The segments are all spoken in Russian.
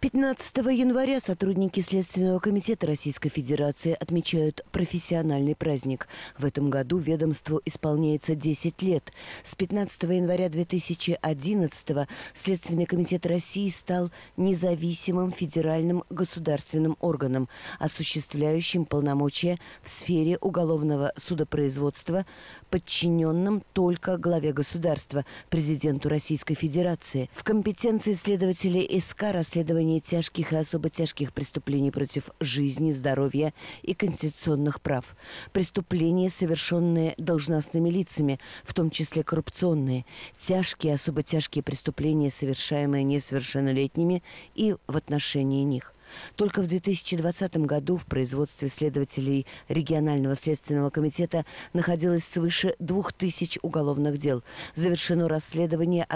15 января сотрудники Следственного комитета Российской Федерации отмечают профессиональный праздник. В этом году ведомству исполняется 10 лет. С 15 января 2011 Следственный комитет России стал независимым федеральным государственным органом, осуществляющим полномочия в сфере уголовного судопроизводства, подчиненным только главе государства, президенту Российской Федерации. В компетенции следователей СК расследование тяжких и особо тяжких преступлений против жизни, здоровья и конституционных прав. Преступления, совершенные должностными лицами, в том числе коррупционные. Тяжкие и особо тяжкие преступления, совершаемые несовершеннолетними и в отношении них. Только в 2020 году в производстве следователей регионального следственного комитета находилось свыше 2000 уголовных дел. Завершено расследование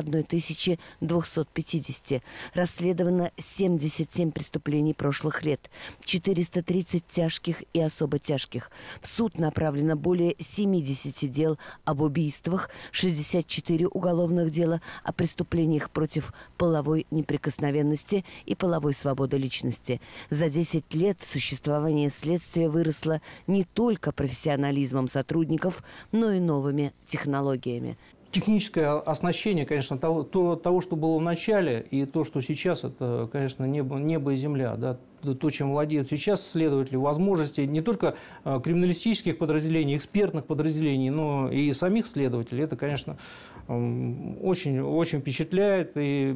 1250. Расследовано 77 преступлений прошлых лет, 430 тяжких и особо тяжких. В суд направлено более 70 дел об убийствах, 64 уголовных дела о преступлениях против половой неприкосновенности и половой свободы личности. За 10 лет существование следствия выросло не только профессионализмом сотрудников, но и новыми технологиями. Техническое оснащение, конечно, того, что было в начале, и то, что сейчас, это, конечно, небо и земля. Да? То, чем владеют сейчас следователи, возможности не только криминалистических подразделений, экспертных подразделений, но и самих следователей. Это, конечно, очень, очень впечатляет и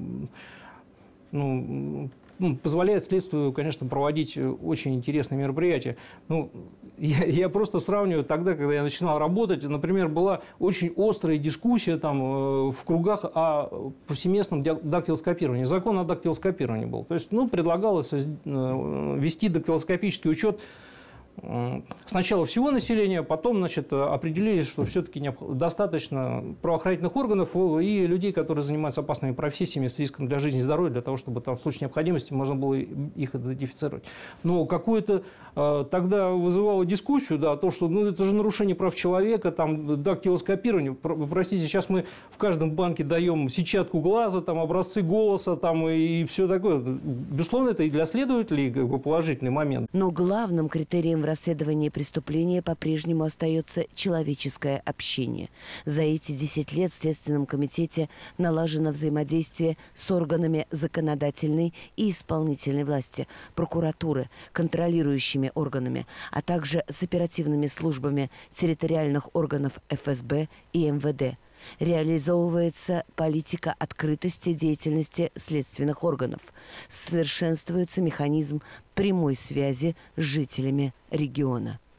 позволяет следствию, конечно, проводить очень интересные мероприятия. Я просто сравниваю тогда, когда я начинал работать, например, была очень острая дискуссия там, в кругах о повсеместном дактилоскопировании. Закон о дактилоскопировании был. То есть, предлагалось вести дактилоскопический учет сначала всего населения, потом, значит, определились, что все-таки достаточно правоохранительных органов и людей, которые занимаются опасными профессиями с риском для жизни и здоровья, для того, чтобы там в случае необходимости можно было их идентифицировать. Но какое-то тогда вызывало дискуссию, да, то, что это же нарушение прав человека, там, дактилоскопирование. Простите, сейчас мы в каждом банке даем сетчатку глаза, там, образцы голоса там, и все такое. Безусловно, это и для следователей положительный момент. Но главным критерием в расследовании преступления по-прежнему остается человеческое общение. За эти 10 лет в Следственном комитете налажено взаимодействие с органами законодательной и исполнительной власти, прокуратуры, контролирующими органами, а также с оперативными службами территориальных органов ФСБ и МВД. Реализовывается политика открытости деятельности следственных органов. Совершенствуется механизм прямой связи с жителями региона.